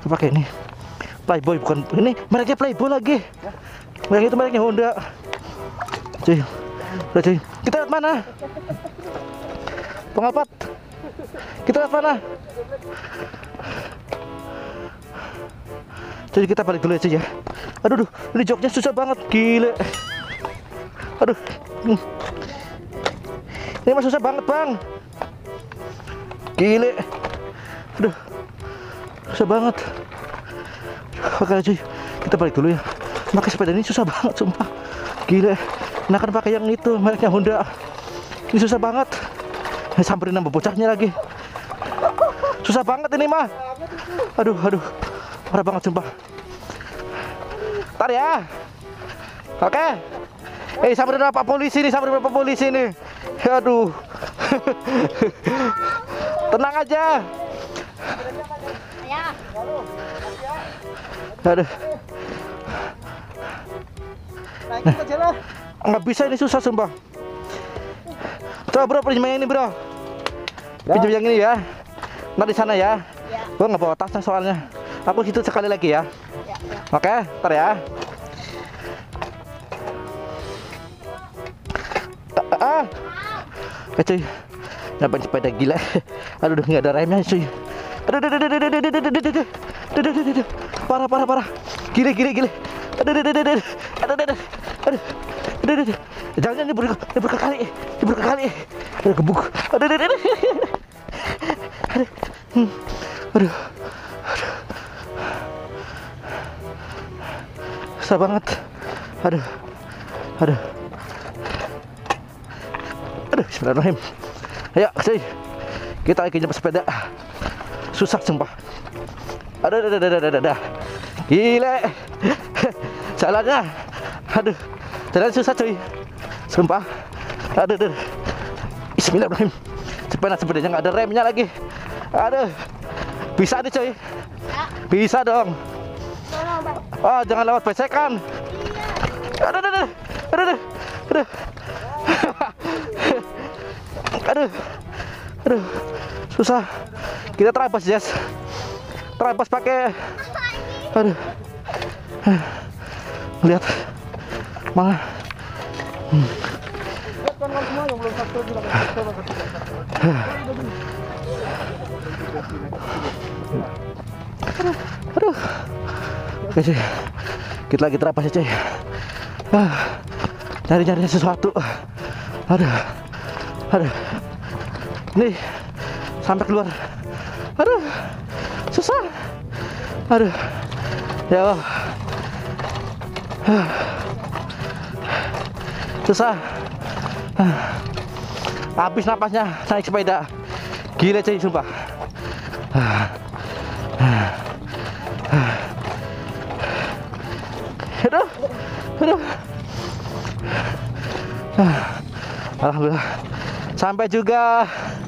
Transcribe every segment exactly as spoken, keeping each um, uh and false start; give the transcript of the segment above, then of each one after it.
pakai ini Playboy, bukan ini mereknya Playboy lagi. Yang itu mereknya Honda. Cuy, udah cuy. Kita lihat mana? Pengapat. Kita lihat mana? Jadi kita balik dulu ya cuy ya. Aduh, duh, ini joknya susah banget, gile. Aduh, ini mah susah banget bang, gile. Aduh, susah banget. Oke cuy, kita balik dulu ya. Pakai sepeda ini susah banget, sumpah, gile. Nah kan pakai yang itu, mereknya Honda. Ini susah banget. Samperin nambah bocahnya lagi. Susah banget ini mah. Aduh, aduh, parah banget sumpah. Ntar ya. Oke. Eh, samperin Pak polisi nih, samperin Pak polisi nih. Aduh. Tenang aja. Aduh. Nah, nggak bisa, ini susah sumpah. Coba bro, pinjam yang ini bro. Pinjam yang ini ya. Ntar di sana ya. Gua nggak bawa tasnya soalnya. Aku situ sekali lagi ya. Oke, ntar ya. Ah, eh cuy, ngapain sepeda gila? Aduh, udah nggak ada remnya cuy. Aduh, aduh, aduh, aduh, aduh, aduh, aduh, aduh, aduh, aduh, aduh, aduh, parah, parah, parah, gile, gile, gile. Aduh, aduh, aduh, aduh, aduh, aduh, aduh, aduh, aduh, aduh, jangan, jangan nyebur, nyebur ke kali, nyebur ke kali, aduh, gebuk, aduh, aduh, aduh, aduh, aduh, aduh, aduh, susah banget, aduh, aduh. Aduh, bismillahirrahmanirrahim. Ayo, cuy. Kita lagi nyepa sepeda. Susah sumpah. Aduh, aduh, aduh, aduh, aduh, aduh. Gile. Jalannya. Aduh. Jalan susah, cuy. Sumpah. Aduh, aduh. Bismillahirrahmanirrahim. Sepeda sepedanya nggak ada remnya lagi. Aduh. Bisa nih, cuy. Bisa dong. Oh, jangan lewat besekan. Aduh, aduh, aduh. Aduh, aduh. Aduh. Aduh, aduh, susah. Kita terabas, Jess. Terabas pakai. Aduh, lihat mana? Hmm. Aduh, aduh. Oke cuy, kita lagi terabas ya cuy. Ah, cari-cari sesuatu. Aduh. Aduh, nih sampai keluar. Aduh, susah. Aduh, ya Allah. Susah. Habis napasnya naik sepeda. Gila cuy, sumpah. Aduh, aduh. Alhamdulillah. Sampai juga.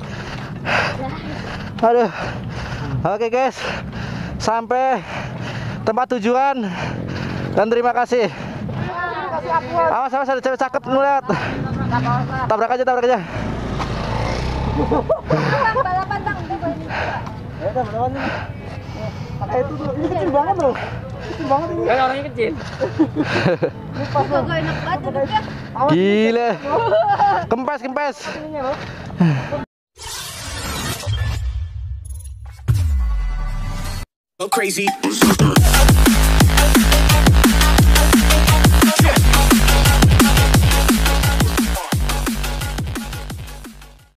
Aduh. Oke guys, sampai tempat tujuan. Dan terima kasih. Awas, awas, ada cewek cakep ngeliat. Tabrak aja, tabrak aja. Balapan bang. Ya udah, balapan nih. Pakai itu tuh, ini kecil banget loh. Kecil banget ini. Kan orangnya kecil. Kagak enak banget duduknya. Gila. Kempes, kempes. Go crazy.